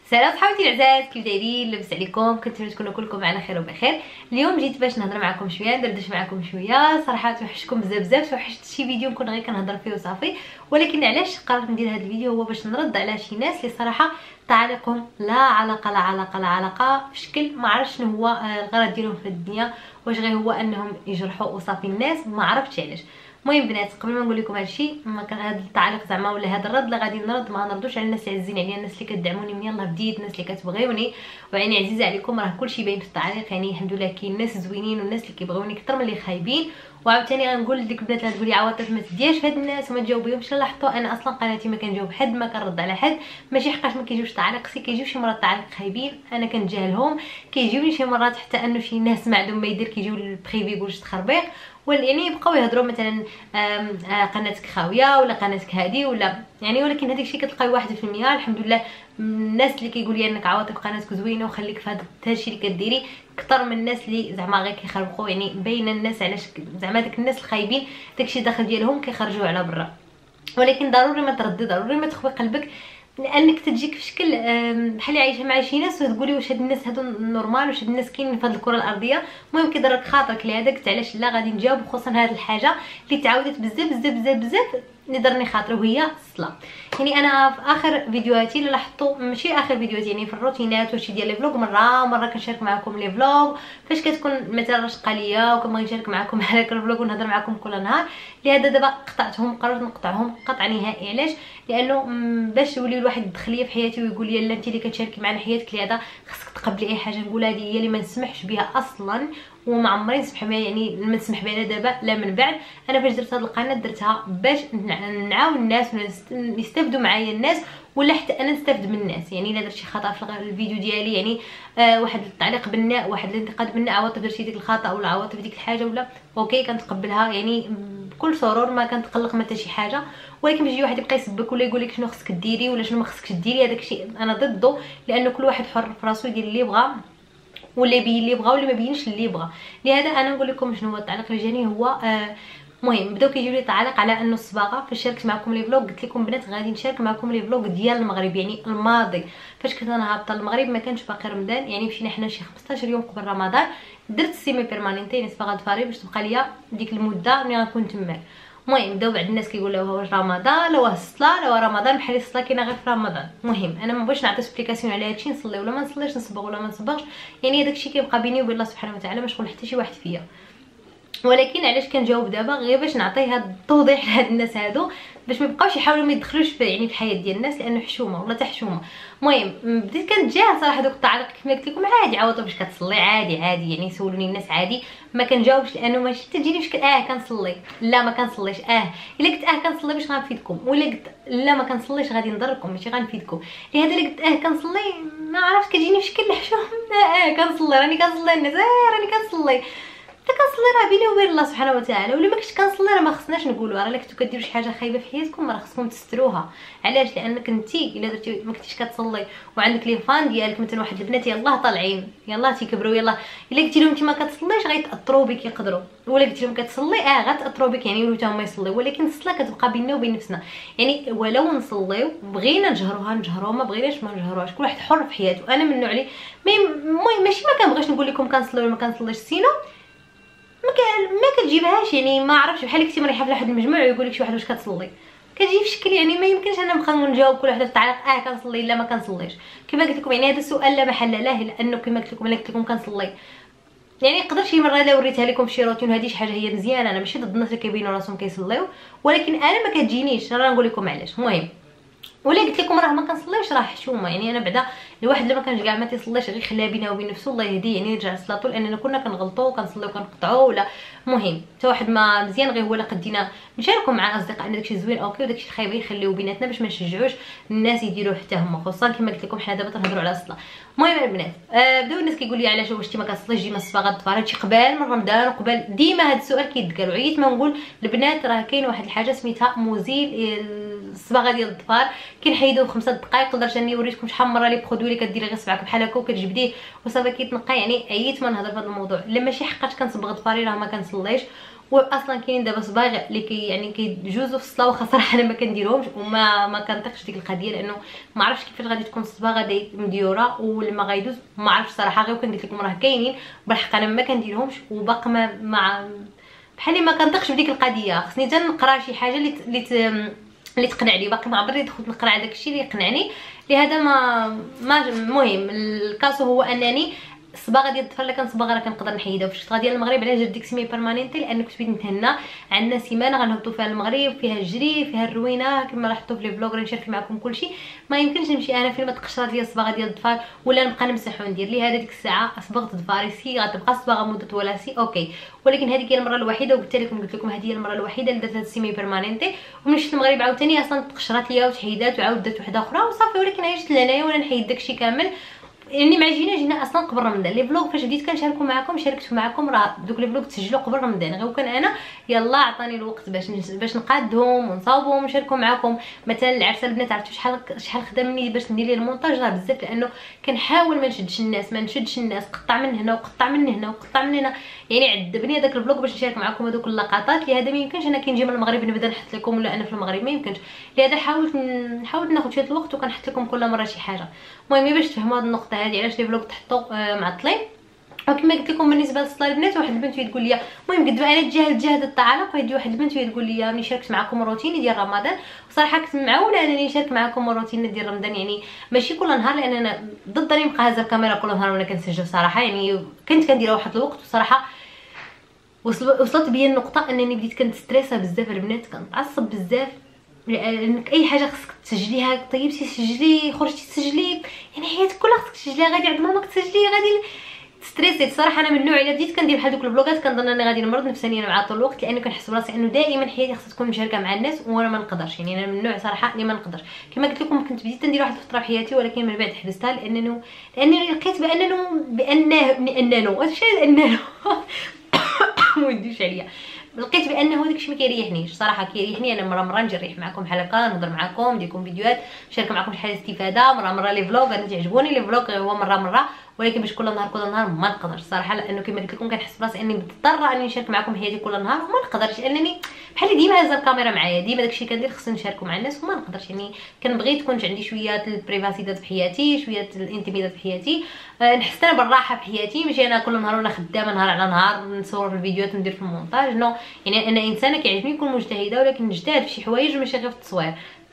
سلام صحابتي العزاز، كيف دايرين؟ لاباس عليكم؟ كنتمنى تكونوا كلكم على خير وبخير. اليوم جيت باش نهضر معكم شويه، ندردش معكم شويه. صراحه توحشتكم بزاف، توحشت شي فيديو نكون غير كنهضر فيه وصافي، ولكن علاش قررت ندير هذا الفيديو هو باش نرد على شي ناس اللي صراحه تعليقهم لا علاقه في شكل ما عرفتش شنو هو الغرض ديالهم في الدنيا، واش غير هو انهم يجرحوا وصافي الناس، ما عرفتش علاش. المهم بنات، قبل ما نقول لكم هادشي، ما كان هذا التعليق زعما ولا هذا الرد اللي غادي نرد، ما نردوش على الناس اللي عزيزين عليا، الناس اللي كتدعموني من يلاه بديت، الناس اللي كتبغيوني ويعني عزيزه عليكم. راه كلشي باين في التعليق، يعني الحمد لله كاين ناس زوينين والناس اللي كيبغيوني اكثر من اللي خايبين. وعاوتاني غنقول لديك البنات اللي تقولي عواطف ما تدياش في هاد الناس وما تجاوبيهمش، لاحظتوا انا اصلا قناتي ما كنجاوب حد، ما كنرد على حد، ماشي حقاش ما كيجيوش تعليق، سي كيجيو شي مرات تعليق خايبين انا كنتجاهلهم، كيجيوني شي مرات حتى انه شي ناس ما عندهم ما يدير كيجيو للبريفي يقولوا تخربيق، يعني يبقاو يهضروا مثلا قناتك خاويه ولا قناتك هادي ولا يعني، ولكن هذاك الشيء كتلقاي 1% الحمد لله الناس اللي كيقول لي انك عواطف قناتك زوينه وخليك في هذا الشيء اللي كديري، اكثر من الناس اللي زعما غير كيخربقوا، يعني بين الناس علاش زعما داك الناس الخايبين داكشي داخل ديالهم كيخرجوه على برا. ولكن ضروري ما تردي، ضروري ما تخوي قلبك، لانك تجيك في شكل بحال عايشه مع شي ناس وتقولي واش هاد الناس هادو نورمال، واش هاد الناس كاينين في هاد الكره الارضيه. المهم كيضرك خاطرك لهذا، قلت علاش لا غادي نجاوب، خصوصا هاد الحاجه اللي تعاودت بزاف اللي درني خاطري، وهي الصلاه. يعني انا في اخر فيديوهاتي اللي لاحظتوا، ماشي اخر فيديوهاتي، يعني في الروتينات وشي ديال لي فلوغ، مره كنشارك معكم لي فلوغ فاش كتكون مثلا رشقه ليا وكنبغي نشارك معكم هذاك الفلوغ ونهضر معكم كل نهار. لهذا دابا قطعتهم، قررت نقطعهم قطع نهائي. علاش؟ لانه باش يولي الواحد يدخل ليا في حياتي ويقول لي لا انت اللي كتشاركي معنا حياتك، لهذا خصك تقبلي اي حاجه نقولها، هذه هي اللي ما نسمحش بها اصلا وما عمري نسمح بها، يعني ما نسمح بها دابا لا من بعد. انا فاش درت هذه القناه درتها باش نعاون الناس ويستافدوا معايا الناس، ولا حتى انا نستافد من الناس. يعني الا درت شي خطا في الفيديو ديالي، يعني واحد التعليق بناء، واحد الانتقاد بناء، عواطف درتي ديك الخطا ولا عواطف ديك الحاجه ولا اوكي كنتقبلها يعني بكل سرور، ما كنتقلق حتى شي حاجه. ولكن باش يجي واحد يبقى يسبك ولا يقول لك شنو خصك ديري ولا شنو ما خصكش ديري، هذاك الشيء انا ضده، لانه كل واحد حر في راسو يدير اللي يبغى ولا يبين اللي يبغى ولا ما يبينش اللي يبغى. لهذا انا نقول لكم شنو هو التعليق اللي جاني. هو مهم بداو كيجيو لي تعليق على انه الصباغه، فاش شاركت معكم لي فلوغ قلت لكم بنات غادي نشارك معكم لي فلوغ ديال المغرب، يعني الماضي فاش كنت انا هابطه المغرب ما كانش باقي رمضان، يعني مشينا حنا شي 15 يوم قبل رمضان، درت سيمي بيرماننتين صباغه فاري باش تبقى ليا ديك المده ملي غنكون تماك. المهم بداو بعض الناس كيقولوا واش رمضان لا الصلاه لا رمضان، بحال الصلاه كاينه غير في رمضان. المهم انا ما بغيتش نعطي سبليكاسيون على هادشي، نصلي ولا ما نصليش، نصبغ ولا ما نصبغش، يعني هذاك الشيء كيبقى بيني وبين الله سبحانه وتعالى، ما شغل حتى شي واحد فيا. ولكن علاش كنجاوب دابا غير باش نعطي هذا التوضيح لهاد الناس هادو، باش ما يبقاوش يحاولوا ما يدخلوش في يعني في الحياه ديال الناس، لانه حشومه ولا تحشومه. المهم بديت كنتجاهل صراحه دوك التعليق كما قلت لكم، عادي عوضوا باش كتصلي، عادي يعني يسولوني الناس عادي، ما كنجاوبش لانه ماشي تجيني مشكل كنصلي لا ما كنصليش. الا قلت كنصلي باش غنفيدكم، ولا قلت لا ما كنصليش غادي نضركم ماشي غنفيدكم. لهذا الا قلت كنصلي ما عرفتش كتجيني مشكل الحشوم. كنصلي راني كنصلي الناس، راني كنصلي كنصلي، راه بيني وبين الله سبحانه وتعالى. ولا ما كنتش كنصلي راه ما خصناش نقولوا، راه الا كنتو كديروا شي حاجه خايبه في حياتكم راه خصكم تستروها. علاش؟ لانك انتي الا درتي ما كنتيش كتصلي وعندك لي فان ديالك مثلا واحد البنات يلاه طالعين يلاه تيكبروا، يلاه الا قلتي لهم انت ما كتصليش غيتاثروا بك يقدروا، ولا قلتي لهم كتصلي غتاثروا بك يعني يولوا هما يصليو. ولكن الصلاه كتبقى بيننا وبين نفسنا، يعني ولو نصليو بغينا نجهروها ما بغيناش ما نجهروهاش، كل واحد حر في حياته. انا من النوع اللي المهم ماشي ما كنبغيش نقول لكم كنصلي ولا ما كنصليش، سينو ما كتجيبهاش، يعني ما عرفتش بحال كنتي مريحه في واحد المجموع ويقول لك شي واحد واش كتصلي، كتجي في شكل يعني ما يمكنش انا نبقى نجاوب كل وحده في التعليق كنصلي لا ما كنصليش. كما قلت لكم يعني هذا السؤال لا محل له، لانه كما قلت لكم كنصلي، يعني يقدر شي مره الا وريتها لكم شي روتين هذه شي حاجه هي مزيانه، انا ماشي ضد الناس اللي كيبينوا راسهم كيصليو، ولكن انا ما كتجينيش، راه نقول لكم علاش. المهم ولا قلت لكم راه ما كنصليوش راه حشومه، يعني انا بعدا الواحد اللي ما كانش كاع ما تيصليش غير خليها بينه وبين نفسه الله يهديه، يعني يرجع لصلاته، لاننا كنا كنغلطوا وكنصليو وكنقطعوا ولا المهم حتى واحد ما مزيان غير هو اللي قدينا نشاركوا مع اصدقائنا داكشي زوين اوكي، وداكشي خايب يخليو بيناتنا باش ما نشجعوش الناس يديروه حتى هما، خصوصا كما قلت لكم حنا دابا تنهضروا على الصلاه. المهم البنات بداو الناس كيقول لي علاش واش انت ما كتصليش ديما الصباغه الظفار، هادشي قبل من رمضان وقبل ديما هذا السؤال كيتقال، وعييت ما نقول البنات راه كاين واحد الحاجه سميتها موزيل الصباغه ديال الظفار كنحيدوه في 5 دقائق، لدرجه اني وريتكم شحال مره لي برودوي اللي كديري غير صبعك بحال هكا وكتجبديه وصافي كيتنقى. يعني عييت ما نهضر في هذا الموضوع، لا ماشي حقاش كنصبغ ظفاري راه ما كنصليش، واصلا كاينين دابا صباغ اللي يعني كيجوزوا في الصلاه، واخا صراحه انا ما كنديرهمش وما كنطيقش ديك القضيه، لانه ما عرفتش كيفاش غادي تكون الصباغه مديوره ولما غيدوز ما عرفتش صراحه. غير كون قلت لكم راه كاينين بالحق انا ما كنديرهمش، وباقي ما بحالي ما كنطيقش بديك القضيه. خصني حتى نقرا شي حاجه اللي تقنعني، باقي ما عمرني دخلت نقرا داكشي اللي يقنعني. لهذا ما المهم الكاسو هو انني الصباغه ديال الظفر اللي كنصبغ راه كنقدر نحيدها في الشتا ديال المغرب. علاش درت ديك سيمي بيرماننتي؟ لان كنت بغيت نتهنى. عندنا سيمانه غنهبطوا فيها المغرب، فيها الجري، فيها الروينه، كما راه حطوا في لي فلوغ نشارك معكم كلشي. ما يمكنش نمشي انا فين ما تقشرات ليا الصباغه ديال الظفر ولا نبقى نمسح وندير. لهذا ديك الساعه صبغت ظفاري. سي غتبقى الصباغه مده ولا سي اوكي، ولكن هذيك هي المره الوحيده، وقلت لكم هذه هي المره الوحيده اللي درت هاد السيمي بيرماننتي. ومشيت المغرب عاوتاني اصلا تقشرات ليا وتحيدات وعاود درت وحده اخرى وصافي. ولكن عشت لهنايا وانا نحيد داكشي كامل، يعني مع جينا اصلا قبل رمضان. لي فلوغ فاش بديت كنشاركو معكم شاركت معكم، راه دوك لي فلوغ تسجلوا قبل رمضان. غير كان انا يلا عطاني الوقت باش نقادهم ونصاوبهم ونشاركو معكم. مثلا العرسه البنات عرفتوا شحال خدامني باش ندير ليه المونتاج، راه بزاف، لانه كنحاول ما نشدش الناس قطع من هنا وقطع من هنا وقطع من هنا، يعني عذبني هذاك الفلوغ باش نشارك معكم هذوك اللقطات. لهذا ما يمكنش انا كي نجي من المغرب نبدا نحط لكم، ولا انا في المغرب ما يمكنش. لهذا حاولت ناخذ شويه الوقت وكنحط لكم كل مره شي حاجه. المهم باش تفهموا هذه النقطه هذه علاش لي فلوغ تحطوا معطلين. وكما قلت لكم بالنسبه للصلاه البنات، واحد البنت تقول لي المهم قد انا تجاهد التعالق، وهذه واحد البنت تقول لي ملي شاركت معكم روتيني ديال رمضان. وصراحه كنت معوله انني نشارك معكم روتين ديال رمضان، يعني ماشي كل نهار، لان انا ضد اني نبقى هازه الكاميرا كل نهار وانا كنسجل صراحه. يعني كنت كنديرها واحد الوقت وصراحه وصلت بيا النقطه انني بديت كنستريسا بزاف البنات، كنتعصب بزاف، لانك اي حاجه خصك تسجليها. طيبتي سجلي، خرجتي تسجلي، يعني حياتك كلها خصك تسجليها. غادي عند ماماك تسجلي، غادي ستريسيت صراحه. انا من النوع الا بديت كندير بحال دوك البلوغات كنظن اني غادي نمرض نفسيا مع طول الوقت، لانه كنحس براسي انه دائما حياتي خصها تكون مشاركه مع الناس وانا ما نقدرش. يعني انا من النوع صراحه اللي ما نقدرش. كما قلت لكم كنت بديت ندير واحد الفتره في حياتي، ولكن من بعد حبستها لانني لقيت بانه ما يديش عليا. لقيت بانه داكشي ما كيريحنيش صراحه. كيريحني انا مره نجي نريح معكم بحال هكا، نهضر معكم، ندير لكم فيديوهات، نشارك معكم شي حاجه استفاده. مره لي فلوغ، انا تعجبوني لي فلوغ هو مره، ولكن باش كل نهار ما نقدرش صراحه. لانه كما قلت لكم كنحس براسي اني مضطره اني نشارك معكم حياتي كل نهار وما نقدرش، لانني بحال ديما هازه الكاميرا معايا، ديما داكشي كندير خصني نشاركو مع الناس وما نقدرش. يعني كنبغي تكون عندي شويه البريفاسيتات في حياتي، شويه الانتيميتات في حياتي، نحس انا بالراحه في حياتي. ماشي انا كل نهار وانا خدامه نهار على نهار نصور في الفيديوهات وندير في المونتاج. نو يعني انا انسانه كيعجبني نكون مجتهده، ولكن نجتهد في شي حوايج ماشي غير في التصوير.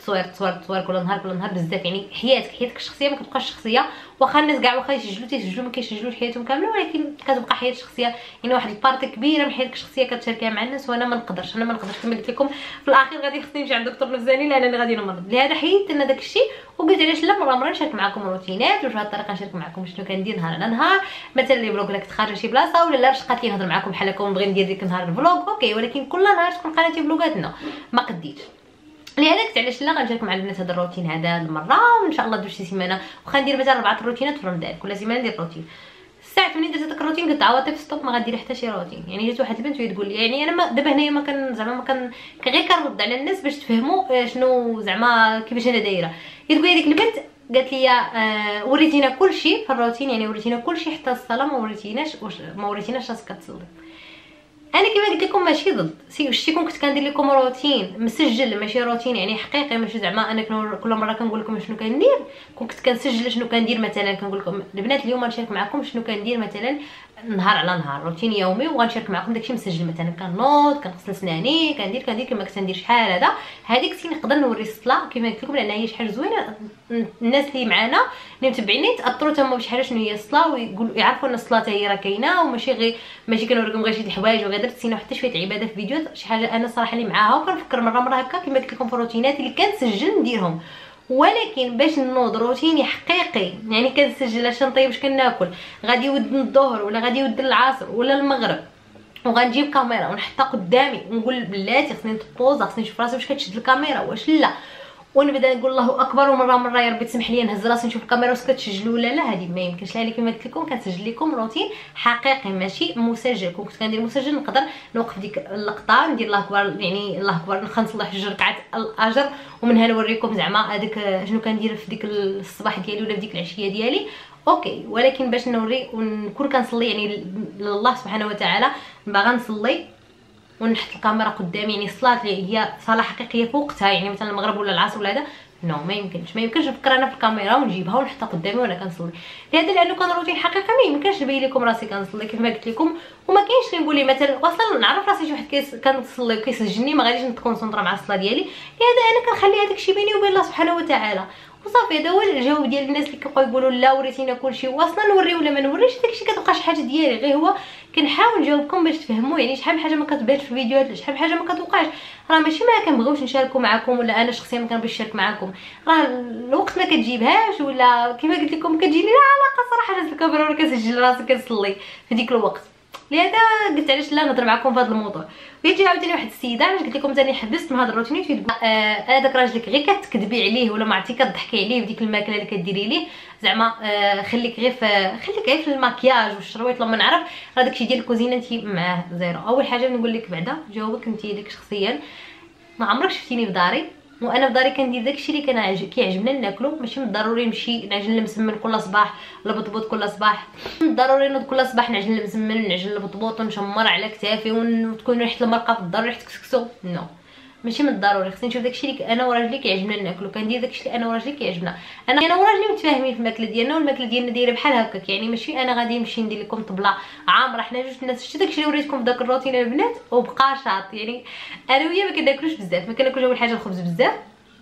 تصوير كل نهار بزاف. يعني حياتك الشخصيه ما كتبقاش شخصيه، واخا الناس كاع واخا يسجلوا ما كيسجلوش حياتهم كامله، ولكن كتبقى حياه شخصيه. يعني واحد البارتي كبيره من حياتك الشخصيه كتشاركيها مع الناس، وانا ما نقدرش كما قلت لكم في الاخير غادي خصني نمشي عند دكتور نفساني لانني غادي نمرض. لهذا حيدت انا داك الشيء وقلت علاش لا مره نشارك معكم روتينات، وبهذه الطريقه نشارك معكم شنو كندير نهار على نهار. مثلا لي فلوغ كنت خارجه شي بلاصه ولا لا رشقات لي نهضر معكم بحال هكا ونبغي ندير ديك النهار الفلوغ اوكي، ولكن كل نهار تكون قناتي فلوغاتنا ما قديتش. لهذا قلت علاش لا غنشارك مع البنات هذا الروتين هذا المره، وان شاء الله دوز شي سيمانه واخا ندير مثلا 4 روتينات في رمضان، كل سيمانه ندير روتين. الساعه ملي درت هذاك الروتين قلت عواطف ستوب، ما غادير حتى شي روتين. يعني جات واحد البنت وهي تقول لي، يعني انا دابا هنايا ما كان زعما ما كان غير كنرد على الناس باش تفهموا شنو زعما كيفاش انا دايره. هي تقول هذيك البنت قالت لي وريتينا كلشي في الروتين، يعني وريتينا كلشي حتى الصلاه ما وريتيناش راسك كتصلي. انا كما قلت لكم ماشي ضد شتي كنت كندير لكم روتين مسجل، ماشي روتين يعني حقيقي، ماشي زعما انا كل مره كنقول لكم شنو كندير. كنت كنسجل شنو كندير، مثلا كنقول لكم البنات اليوم غنشارك معكم شنو كندير مثلا نهار على نهار، روتين يومي، وغنشارك معكم داكشي مسجل. مثلا كنوض كنغسل سناني كندير كما كنت ندير شحال هذا. هذيك كنت نقدر نوري الصلاه كما قلت لكم، لان هي شحال زوينه. الناس اللي معانا اللي متبعيني تاثروا تما بشحال شنو هي الصلاه، ويقولوا يعرفوا ان الصلاه هي راه كاينه، وماشي ماشي كنوريكم غير شي الحوايج وغير درت سينا حتى شويه عباده في فيديوهات، شي حاجه انا صراحه اللي معاها. وكنفكر مره هكا كما قلت لكم في الروتينات اللي كنسجل نديرهم، ولكن باش نوض روتيني حقيقي يعني كنسجل اش نطيب اش كناكل، غادي يود الظهر ولا غادي يود العصر ولا المغرب، وغنجيب كاميرا ونحطها قدامي ونقول بلاتي خصني نتبوزا، خصني نشوف راسي واش كتشد الكاميرا واش لا، ونبدا نقول الله اكبر، ومره يا ربي تسمح لي نهز راسي نشوف الكاميرا واش كتسجل ولا لا. هذه ما يمكنش. لها كما قلت لكم كنسجل لكم روتين حقيقي ماشي مسجل. كنت كندير مسجل نقدر نوقف ديك اللقطه ندير الله اكبر، يعني الله اكبر نصلح 2 ركعات الاجر، ومنها نوريكم زعما هذاك شنو كندير في ديك الصباح ديالي ولا في ديك العشيه ديالي اوكي. ولكن باش نوري ونكون كنصلي يعني لله سبحانه وتعالى، باغا نصلي ونحط الكاميرا قدامي، يعني الصلاه اللي هي صلاه حقيقيه في وقتها، يعني مثلا المغرب ولا العصر ولا هذا نو ما يمكنش نفكر انا في الكاميرا ونجيبها ونحطها قدامي وانا كنصلي. لهذا لانه كان روتين حقيقي ما يمكنش نبين لكم راسي كنصلي كيف ما قلت لكم، وما كاينش اللي نقول لي مثلا اصلا نعرف راسي شي واحد كنصلي وكيسجلني ما غاديش نتكونسونطرا مع الصلاه ديالي. لهذا انا كنخلي هذاك الشيء بيني وبين الله سبحانه وتعالى وصافي. هذا هو الجواب ديال الناس اللي كيبقاو يقولوا لا وريتينا كلشي، واصلا نوري ولا ما نوريش داكشي كتبقى شي حاجه ديالي، غير هو كنحاول نجاوبكم باش تفهموا. يعني شحال من حاجه ما كتبانش في الفيديوهات، شحال من حاجه ما كتوقعش، راه ماشي ما كنبغيوش نشاركوا معكم ولا انا شخصيا ما كنبغيش نشارك معكم، راه الوقت ما كتجيبهاش ولا كيما قلت لكم كتجيني لا علاقه صراحه هز الكاميرا ولا كنسجل راسي كنصلي في ديك الوقت. لهذا قلت علاش لا نهضر معكم في هذا الموضوع. ويجي عاوتاني واحد السيده علاش قلت لكم ثاني حبست من هذا الروتين تقول هذاك راجلك غير كتكذبي عليه ولا ما عرفتي كتضحكي عليه بديك الماكله اللي كديري ليه، زعما خليك غير في الماكياج والشرويط لما نعرف راه داكشي ديال الكوزينه انت معاه زيرو. اول حاجه نقول لك بعدا جاوبك انت ديك شخصيا، ما عمرك شفتيني في داري وانا في داري كندير داكشي اللي كيعجبنا ناكلو، ماشي من الضروري نمشي نعجن المسمن كل صباح ولا بطبوط كل صباح، من الضروري نوض كل صباح نعجن المسمن نعجن البطبوط ونشمر على كتافي وتكون ريحه المرقه في الدار ريحه كسكسو، نو ماشي من الضروري. خصني نشوف داكشي اللي انا وراجلي كيعجبنا ناكلو، كندير داكشي اللي انا وراجلي كيعجبنا. انا وراجلي متفاهمين في الماكله ديالنا والماكله ديالنا دايره بحال هكاك، يعني ماشي انا غادي نمشي ندير لكم طبله عامره. حنا جوج الناس شتي داكشي اللي وريتكم في داك الروتين البنات وبقى شاط. يعني انا ويا ما كناكلوش بزاف، ما كناكلوش اول حاجه الخبز بزاف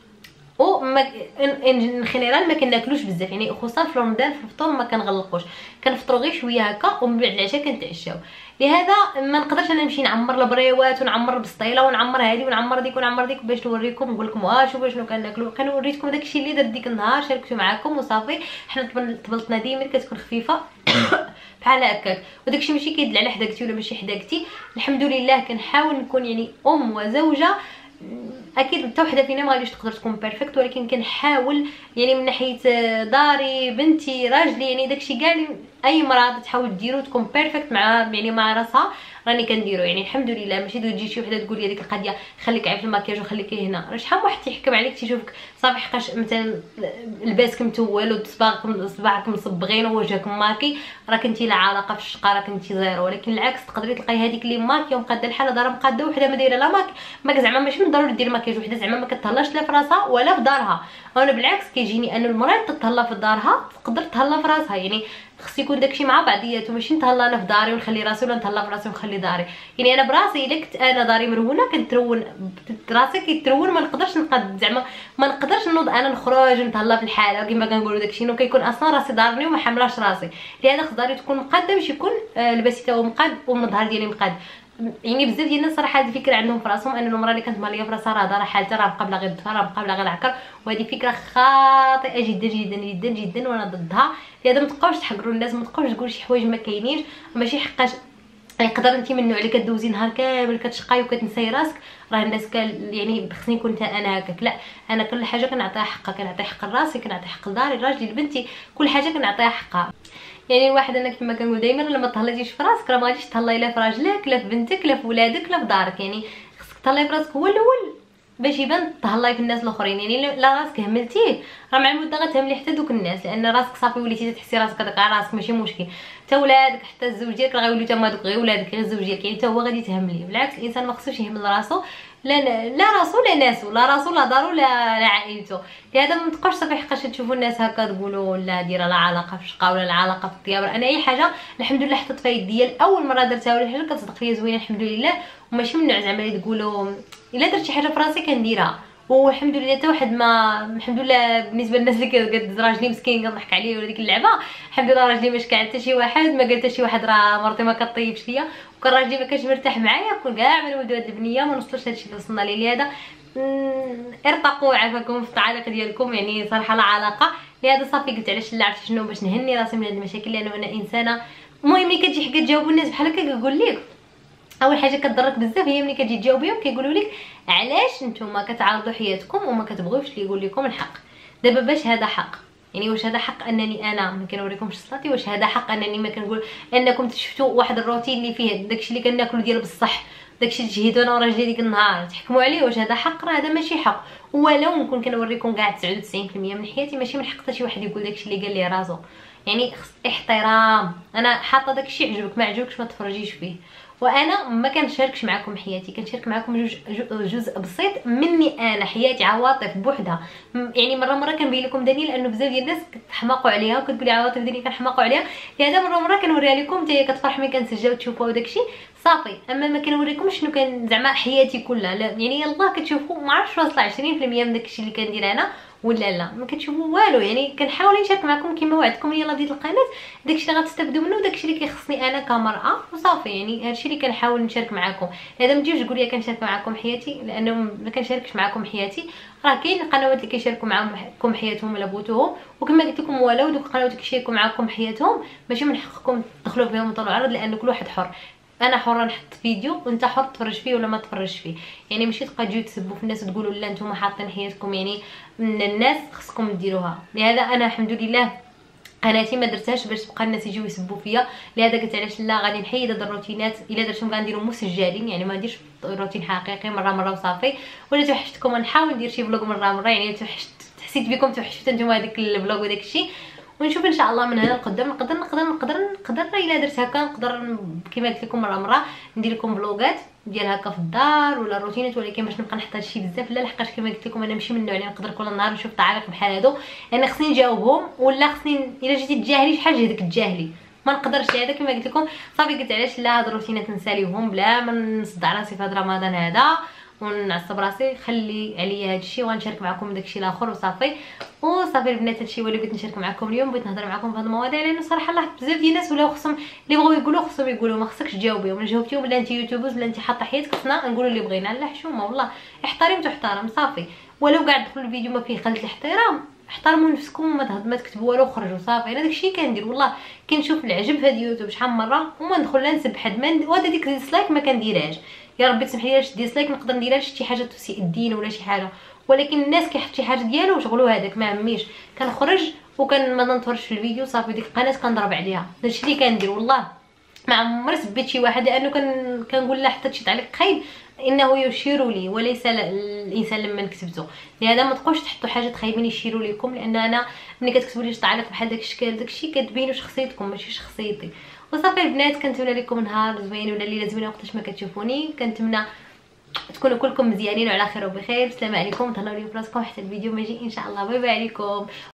ان خينيرال ما كناكلوش بزاف، يعني خصوصا في رمضان في الفطور ما كنغلقوش، كنفطروا غير شويه هكا ومن بعد العشاء كنتعشاو. لهذا ما نقدرش انا نمشي نعمر البريوات ونعمر البسطيله ونعمر هذه ونعمر ديك ونعمر ديك باش نوريكم نقول لكم شوفوا شنو كناكلوا. كنوريكم داكشي اللي درت ديك النهار شاركته معكم وصافي. حنا طبلتنا ديما كتكون خفيفه بحال هكاك، وداكشي ماشي كيدل على حداكتي ولا ماشي حداكتي. الحمد لله كنحاول نكون يعني ام وزوجه. اكيد حتى وحده فينا ما غاديش تقدر تكون بيرفكت، ولكن كنحاول يعني من ناحيه داري بنتي راجلي، يعني داكشي كاع اي مراه تحاول ديرو تكون بيرفكت مع يعني مع راسها راني كنديرو. يعني الحمد لله ماشي تجي شي وحده تقول لي هذيك القضيه خليك عيب في المكياج وخليكي هنا، راه شحال واحد تيحكم عليك تيشوفك صافي حقاش مثلا لباسك متول وصباعك مصبغين ووجهك ماكي راه كنتي لا علاقه في الشقه راه كنتي زيرو. ولكن العكس تقدري تلقاي هذيك اللي ماكيه ومقاده الحاله دارها مقاده وحده ما دايره لا ماك زعما ماشي من ضروري دير مكياج وحده زعما ما كتهلاش لا في راسها ولا في دارها. انا بالعكس كيجيني ان المراه تتهلا في دارها تقدر تهلا في راسها، يعني خص يكون داكشي مع بعضياته، ماشي نتهلا انا في داري ونخلي راسي ولا نتهلا في راسي ونخلي داري. يعني انا براسي الا كنت انا داري مرونه كنترون راسي كيترون ما نقدرش نقد زعما ما نقدرش نوض انا نخرج ونتهلا في الحاله كما كنقولوا داكشي انه كيكون اصلا راسي دارني وما حاملاش راسي. لهذا خص داري تكون مقاده باش يكون لباسي تا هو مقاد والمظهر ديالي مقاد. يعني بزاف ديال الناس صراحه هذه الفكره عندهم في راسهم ان المراه اللي كانت ماليه في راسها راه دار حالتها راه مقابله غير الدفا راه مقابله غير العكر، وهذه فكره خاطئه جدا جدا جدا جدا وانا ضدها. لهذا ما تبقاوش تحقروا الناس، ما تبقاوش تقولوا شي حوايج ما كاينينش ماشي حقاش يقدر انت من النوع اللي كدوزي نهار كامل كتشقاي وكتنساي راسك. راه الناس يعني خصني نكون انا هكاك، لا انا كل حاجه كنعطيها حقها، كنعطي حق راسي كنعطي حق لداري لراجلي لبنتي كل حاجه كنعطيها حقها. يعني الواحد انا كما كنقول دائما لما تهلايش في راسك راه ما غاديش تهلاي لا في راجلك لا في بنتك لا في ولادك لا في دارك. يعني خصك تهلاي في راسك هو الاول باش يبان تهلاي في الناس الاخرين. يعني لا راسك هملتيه راه مع المده غتهملي حتى دوك الناس، لان راسك صافي وليتي تحسي راسك هذاك راسك ماشي مشكل. حتى ولادك حتى الزوج ديالك راه غيوليو تما دوك غير ولادك غير الزوج ديالك، يعني حتى هو غادي تهمليه. بالعكس الانسان ما خصوش يهمل راسو لا راسو لا ناسو لا راسو لا دارو لا عائلته. لهذا ما تبقاوش صافي حقاش تشوفوا الناس هكا تقولوا لا دايره لا علاقه في الشقه ولا لا علاقه في الطياب. انا اي حاجه الحمد لله حطيت فيها يديا اول مره درتها ولا حاجه كتصدق فيا زوينه الحمد لله، وماشي من النوع زعما اللي تقولوا الا درت شي حاجه في راسي كنديرها. والحمد لله حتى واحد ما الحمد لله بالنسبه للناس اللي كدز راجلي مسكين كنضحك عليه ولا ديك اللعبه الحمد لله راجلي ما شكى حتى شي واحد ما قال حتى شي واحد راه مرتي ما كطيبش ليا، وكان راجلي ما كانش مرتاح معايا كون كاع ما نولدوا هاد البنيه ما نوصلوش هادشي اللي وصلنا ليه. لهذا ارتقوا عافاكم في التعاليق ديالكم، يعني صراحه لا علاقه. لهذا صافي قلت علاش لا عرفت شنو باش نهني راسي من هاد المشاكل، لانه انا انسانه. المهم ملي كتجي حكا تجاوبوا الناس بحال هكا كنقول لك اول حاجه كضرك بزاف هي ملي كتجي تجاوبيهم كيقولوا لك علاش نتوما كتعارضوا حياتكم وما كتبغيوش اللي يقول لكم الحق. دابا باش هذا حق، يعني واش هذا حق انني انا ما كنوريكمش صلاتي؟ واش هذا حق انني ما كنقول انكم شفتوا واحد الروتين اللي فيه داكشي اللي كناكلو ديال بصح داكشي اللي تجهدوا انا وراجلي ديك النهار تحكموا عليه؟ واش هذا حق؟ راه هذا ماشي حق. ولو نكون كنوريكم كاع 99% من حياتي ماشي من حق حتى شي واحد يقول داكشي اللي قال لي راسو. يعني احترام، انا حاطه داكشي عجبك ما عجبكش ما تفرجيش فيه. وانا ما كنشاركش معكم حياتي، كنشارك معكم جزء بسيط مني انا، حياتي عواطف بوحدها. يعني مره كنبين لكم داني لانه بزاف ديال الناس كتحماقوا عليها وكتقول لي عواطف ديالي كنحماقوا عليها، لهذا مره كنوريها لكم حتى هي كتفرح ملي كنسجل وتشوفوها وداكشي صافي. اما ما كنوريكمش شنو كان زعما حياتي كلها، لا يعني يلاه كتشوفوا ما عرفتش واصله 20% من داكشي اللي كندير انا ولا لا، ما كتشوفوا والو. يعني كنحاول نشارك معكم كما وعدتكم يلاه بديت القناه داكشي اللي غتستافدوا منه وداكشي اللي كيخصني انا كمراه وصافي. يعني هادشي اللي كنحاول نشارك معكم. هذا ما تجيوش تقولوا لي كنشارك معكم حياتي، لانه ما كنشاركش معكم حياتي. راه كاين القنوات اللي كيشاركوا معكم حياتهم الا بغيتوهم، وكما قلت لكم والو دوك القنوات اللي كيشاركوا معكم حياتهم ماشي من حقكم تدخلوا فيهم وتطلعوا عرض، لان كل واحد حر. انا حره نحط فيديو وانت حر تفرج فيه ولا ما تفرجش فيه. يعني ماشي تبقى تجيو تسبوا في الناس وتقولوا لا نتوما حاطين حياتكم يعني من الناس خصكم ديروها. لهذا انا الحمد لله قناتي ما درتهاش باش تبقى الناس يجيو يسبوا فيا. لهذا قلت علاش لا غادي نحيد هاد الروتينات، الا درتهم غنديرهم مسجلين، يعني ما نديرش روتين حقيقي مره وصافي. ولا توحشتكم نحاول ندير شي فلوق مره يعني حسيت بكم توحشتوا نتوما هذاك الفلوق وداك الشيء. ونشوف ان شاء الله من هنا لقدام نقدر الا درت هكا نقدر كما قلت لكم مره ندير لكم فلوغات ديال هكا في الدار ولا روتينات، ولكن باش نبقى نحط هادشي بزاف لا، لحقاش كما قلت لكم انا ماشي من النوع اللي نقدر كل نهار نشوف تعاليق بحال هادو، لان خصني نجاوبهم ولا خصني الا جيتي تجاهلي شحال جهدك تجاهلي ما نقدرش. هذا كما قلت لكم صافي قلت علاش لا هاد الروتينات نساليهم بلا ما نصدع راسي في هاد رمضان هذا ونعصب راسي. خلي عليا هادشي وغنشارك معكم داكشي الاخر وصافي. وصافي البنات هادشي هو اللي بغيت نشارك معكم اليوم. بغيت نهضر معكم في هاد المواضيع لانه صراحه لاحظت بزاف ديال الناس ولاو خصهم اللي بغاو يقولوا خصهم يقولوا، ما خصكش تجاوبيهم. الا جاوبتيهم لا انت يوتيوبرز لا انت حاطه حياتك خصنا نقولوا اللي بغينا. لا حشومه والله، احترم تحترم صافي. ولو قاعد دخلوا الفيديو ما فيه خلت الاحترام، احترموا نفسكم وما تكتبوا والو وخرجوا صافي. انا داكشي كندير والله كنشوف العجب في هاد اليوتيوب شحال مره وما ندخل لا نسب حد وهذا ديك ديسلايك ما كنديرهاش. يا ربي تسمح لي ديسلايك نقدر نديرها شي حاجه تسيء الدين ولا شي حاجه، ولكن الناس كيحط شي حاجه ديالو وشغلو هذاك ما عميش. كنخرج ما نتفرج في الفيديو صافي. ديك القناه كنضرب عليها. داكشي اللي كندير والله. ما عمري سبيت شي واحد لانه كنقول لا حطيت شي تعليق خايب انه يشير لي وليس الانسان لما كتبته. لهذا ما تبقوش تحطوا حاجات خايبين يشيروا لكم، لان انا ملي كتكتبوا لي تعليق بحال داك الشكل داكشي كتبينوا شخصيتكم ماشي شخصيتي. وصافي البنات كنتمنى لكم نهار زوين ولا ليله زوينه وقتاش ما كتشوفوني. كنتمنى تكونوا كلكم مزيانين وعلى خير وبخير. السلام عليكم، تهلاو لي براسكم حتى الفيديو ما يجي ان شاء الله. باي باي عليكم.